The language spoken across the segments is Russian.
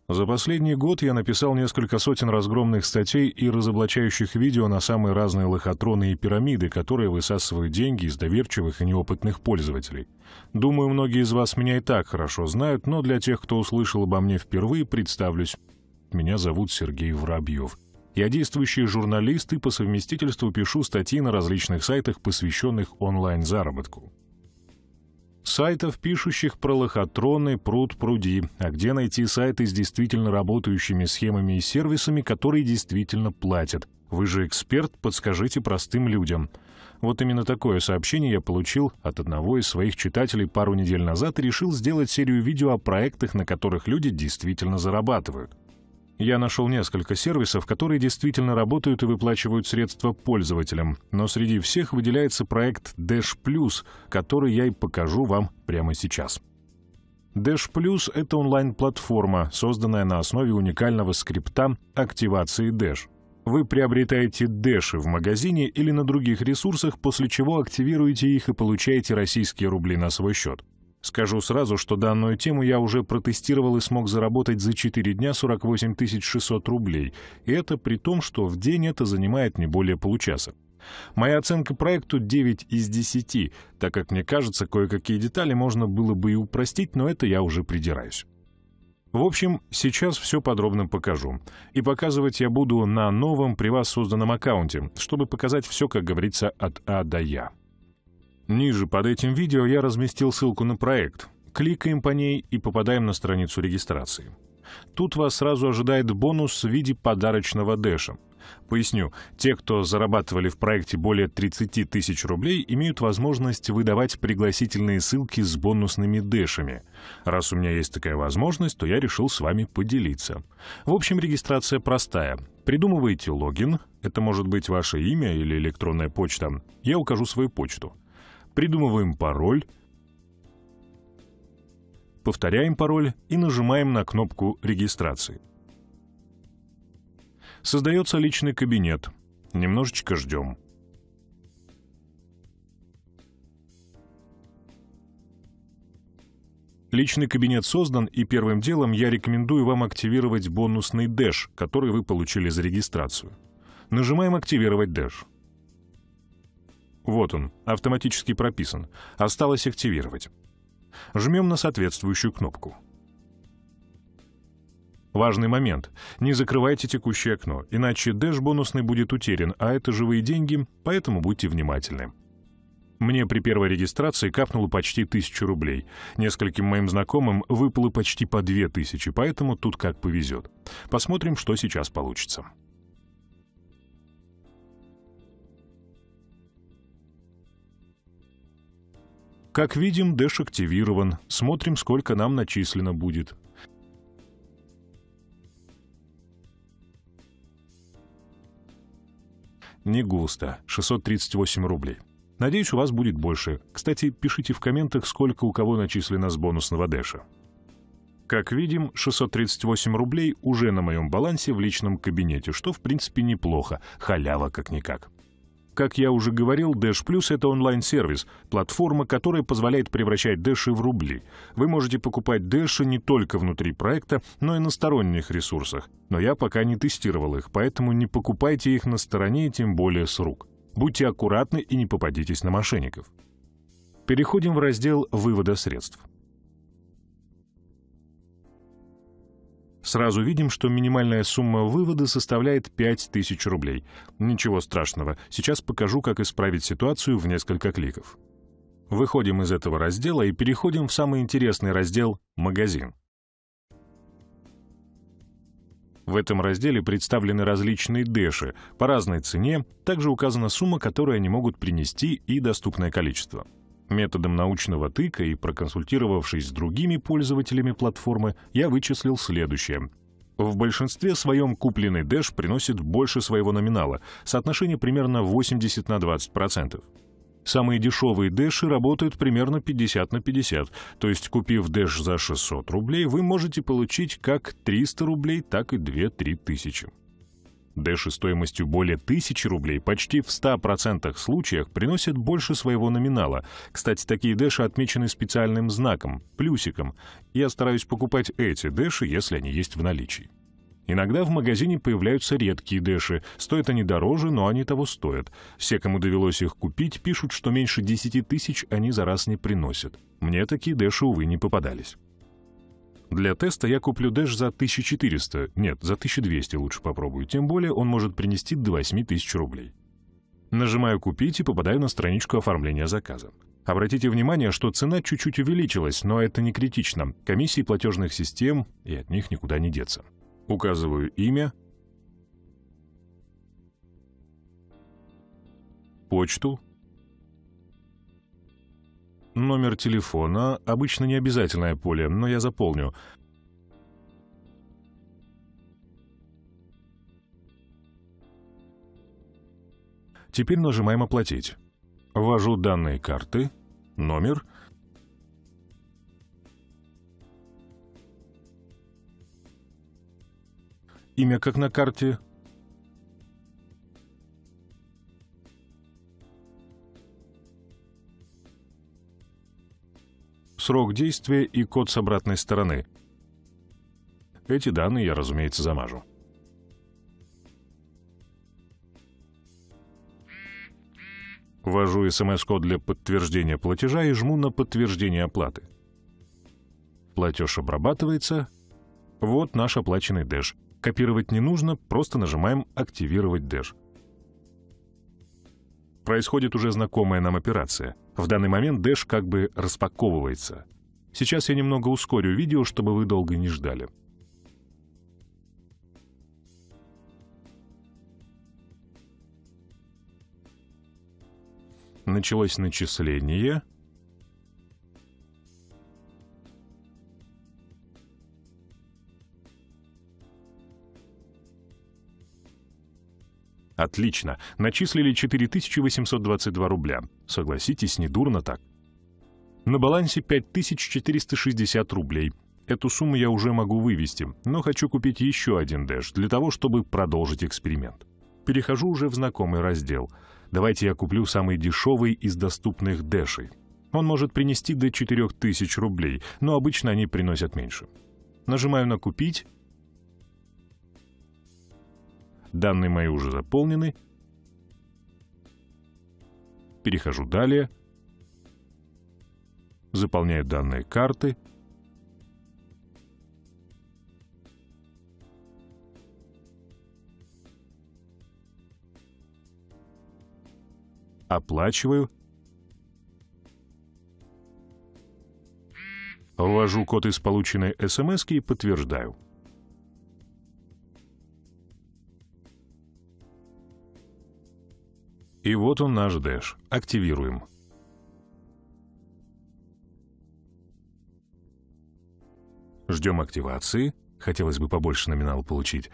За последний год я написал несколько сотен разгромных статей и разоблачающих видео на самые разные лохотроны и пирамиды, которые высасывают деньги из доверчивых и неопытных пользователей. Думаю, многие из вас меня и так хорошо знают, но для тех, кто услышал обо мне впервые, представлюсь. Меня зовут Сергей Воробьев. Я действующий журналист и по совместительству пишу статьи на различных сайтах, посвященных онлайн-заработку. Сайтов, пишущих про лохотроны, пруд-пруди, а где найти сайты с действительно работающими схемами и сервисами, которые действительно платят? Вы же эксперт, подскажите простым людям. Вот именно такое сообщение я получил от одного из своих читателей пару недель назад и решил сделать серию видео о проектах, на которых люди действительно зарабатывают. Я нашел несколько сервисов, которые действительно работают и выплачивают средства пользователям, но среди всех выделяется проект Dash Plus, который я и покажу вам прямо сейчас. Dash Plus — это онлайн-платформа, созданная на основе уникального скрипта активации Dash. Вы приобретаете дэши в магазине или на других ресурсах, после чего активируете их и получаете российские рубли на свой счет. Скажу сразу, что данную тему я уже протестировал и смог заработать за 4 дня 48 600 рублей, и это при том, что в день это занимает не более получаса. Моя оценка проекту 9 из 10, так как мне кажется, кое-какие детали можно было бы и упростить, но это я уже придираюсь. В общем, сейчас все подробно покажу. И показывать я буду на новом при вас созданном аккаунте, чтобы показать все, как говорится, от А до Я. Ниже под этим видео я разместил ссылку на проект. Кликаем по ней и попадаем на страницу регистрации. Тут вас сразу ожидает бонус в виде подарочного дэша. Поясню, те, кто зарабатывали в проекте более 30 тысяч рублей, имеют возможность выдавать пригласительные ссылки с бонусными дэшами. Раз у меня есть такая возможность, то я решил с вами поделиться. В общем, регистрация простая. Придумываете логин, это может быть ваше имя или электронная почта. Я укажу свою почту. Придумываем пароль, повторяем пароль и нажимаем на кнопку регистрации. Создается личный кабинет. Немножечко ждем. Личный кабинет создан, и первым делом я рекомендую вам активировать бонусный дэш, который вы получили за регистрацию. Нажимаем «Активировать дэш». Вот он, автоматически прописан. Осталось активировать. Жмем на соответствующую кнопку. Важный момент. Не закрывайте текущее окно, иначе дэш бонусный будет утерян, а это живые деньги, поэтому будьте внимательны. Мне при первой регистрации капнуло почти 1000 рублей. Нескольким моим знакомым выпало почти по 2000, поэтому тут как повезет. Посмотрим, что сейчас получится. Как видим, дэш активирован. Смотрим, сколько нам начислено будет. Не густо. 638 рублей. Надеюсь, у вас будет больше. Кстати, пишите в комментах, сколько у кого начислено с бонусного дэша. Как видим, 638 рублей уже на моем балансе в личном кабинете, что в принципе неплохо. Халява как-никак. Как я уже говорил, Dash Plus — это онлайн-сервис, платформа, которая позволяет превращать дэши в рубли. Вы можете покупать дэши не только внутри проекта, но и на сторонних ресурсах. Но я пока не тестировал их, поэтому не покупайте их на стороне, тем более с рук. Будьте аккуратны и не попадитесь на мошенников. Переходим в раздел «Вывода средств». Сразу видим, что минимальная сумма вывода составляет 5000 рублей. Ничего страшного, сейчас покажу, как исправить ситуацию в несколько кликов. Выходим из этого раздела и переходим в самый интересный раздел «Магазин». В этом разделе представлены различные дэши по разной цене, также указана сумма, которую они могут принести, и доступное количество. Методом научного тыка и проконсультировавшись с другими пользователями платформы, я вычислил следующее. В большинстве своем купленный дэш приносит больше своего номинала, соотношение примерно 80 на 20%. Самые дешевые дэши работают примерно 50 на 50, то есть купив дэш за 600 рублей, вы можете получить как 300 рублей, так и 2-3 тысячи. Дэши стоимостью более 1000 рублей почти в 100% случаях приносят больше своего номинала. Кстати, такие дэши отмечены специальным знаком, плюсиком. Я стараюсь покупать эти дэши, если они есть в наличии. Иногда в магазине появляются редкие дэши. Стоят они дороже, но они того стоят. Все, кому довелось их купить, пишут, что меньше 10 тысяч они за раз не приносят. Мне такие дэши, увы, не попадались. Для теста я куплю дэш за 1400, нет, за 1200 лучше попробую, тем более он может принести до 8000 рублей. Нажимаю «Купить» и попадаю на страничку оформления заказа. Обратите внимание, что цена чуть-чуть увеличилась, но это не критично. Комиссии платежных систем, и от них никуда не деться. Указываю имя, почту, номер телефона, обычно не обязательное поле, но я заполню. Теперь нажимаем «Оплатить». Ввожу данные карты, номер, имя как на карте, срок действия и код с обратной стороны. Эти данные я, разумеется, замажу. Ввожу СМС-код для подтверждения платежа и жму на подтверждение оплаты. Платеж обрабатывается. Вот наш оплаченный дэш. Копировать не нужно, просто нажимаем «Активировать дэш». Происходит уже знакомая нам операция. В данный момент дэш как бы распаковывается. Сейчас я немного ускорю видео, чтобы вы долго не ждали. Началось начисление. Отлично. Начислили 4822 рубля. Согласитесь, недурно так. На балансе 5460 рублей. Эту сумму я уже могу вывести, но хочу купить еще один дэш для того, чтобы продолжить эксперимент. Перехожу уже в знакомый раздел. Давайте я куплю самый дешевый из доступных дэшей. Он может принести до 4000 рублей, но обычно они приносят меньше. Нажимаю на «Купить». Данные мои уже заполнены. Перехожу далее. Заполняю данные карты. Оплачиваю. Ввожу код из полученной СМС-ки и подтверждаю. И вот он наш дэш. Активируем. Ждем активации. Хотелось бы побольше номинал получить.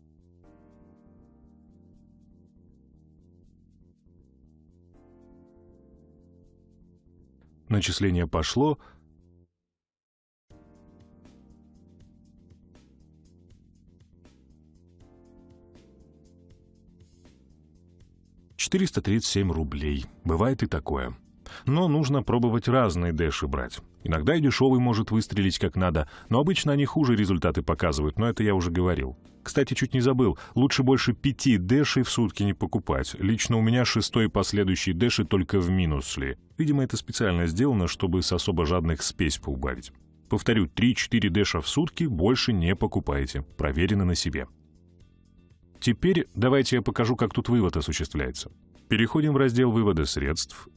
Начисление пошло. $437 рублей. Бывает и такое. Но нужно пробовать разные дэши брать. Иногда и дешевый может выстрелить как надо, но обычно они хуже результаты показывают, но это я уже говорил. Кстати, чуть не забыл, лучше больше 5 дэшей в сутки не покупать. Лично у меня 6-й и последующие дэши только в минус шли. Видимо, это специально сделано, чтобы с особо жадных спесь поубавить. Повторю, 3-4 дэша в сутки больше не покупайте. Проверено на себе. Теперь давайте я покажу, как тут вывод осуществляется. Переходим в раздел вывода средств.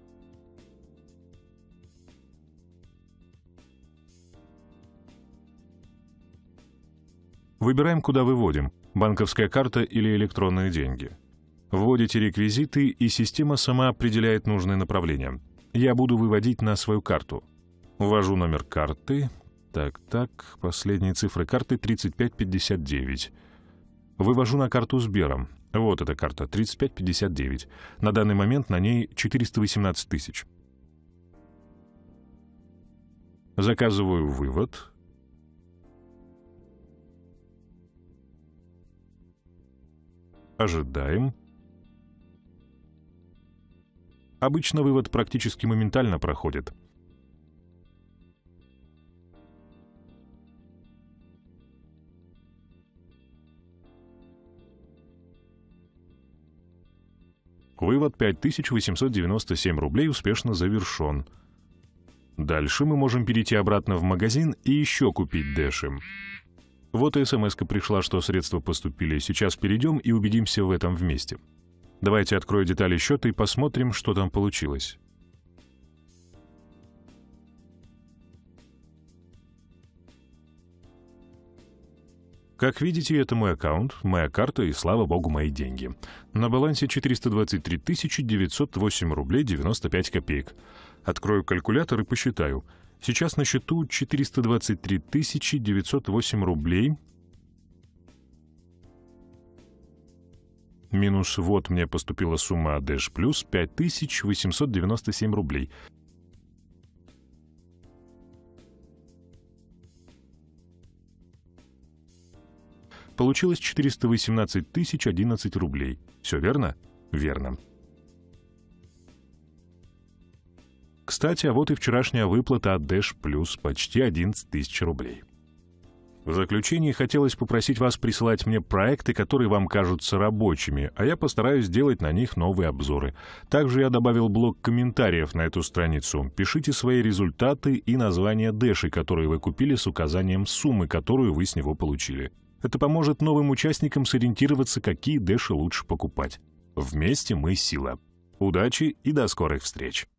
Выбираем, куда выводим – банковская карта или электронные деньги. Вводите реквизиты, и система сама определяет нужное направление. Я буду выводить на свою карту. Ввожу номер карты. Так, последние цифры карты 3559. Вывожу на карту Сбера. Вот эта карта, 3559. На данный момент на ней 418 тысяч. Заказываю вывод. Ожидаем. Обычно вывод практически моментально проходит. Вывод 5897 рублей успешно завершен. Дальше мы можем перейти обратно в магазин и еще купить дэши. Вот и смс-ка пришла, что средства поступили. Сейчас перейдем и убедимся в этом вместе. Давайте открою детали счета и посмотрим, что там получилось. Как видите, это мой аккаунт, моя карта и, слава богу, мои деньги. На балансе 423 908 рублей 95 копеек. Открою калькулятор и посчитаю. Сейчас на счету 423 908 рублей. Минус вот мне поступила сумма от Dash Plus 5897 рублей. Получилось 418 011 рублей. Все верно? Верно. Кстати, а вот и вчерашняя выплата от Dash Plus, почти 11 тысяч рублей. В заключение хотелось попросить вас присылать мне проекты, которые вам кажутся рабочими, а я постараюсь сделать на них новые обзоры. Также я добавил блок комментариев на эту страницу. Пишите свои результаты и названия дэшей, которые вы купили, с указанием суммы, которую вы с него получили. Это поможет новым участникам сориентироваться, какие дэши лучше покупать. Вместе мы сила. Удачи и до скорых встреч!